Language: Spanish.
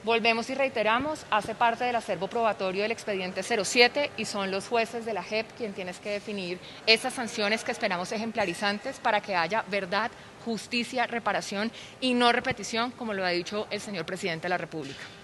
Volvemos y reiteramos, hace parte del acervo probatorio del expediente 07 y son los jueces de la JEP quienes tienen que definir esas sanciones que esperamos ejemplarizantes para que haya verdad, justicia, reparación y no repetición, como lo ha dicho el señor presidente de la República.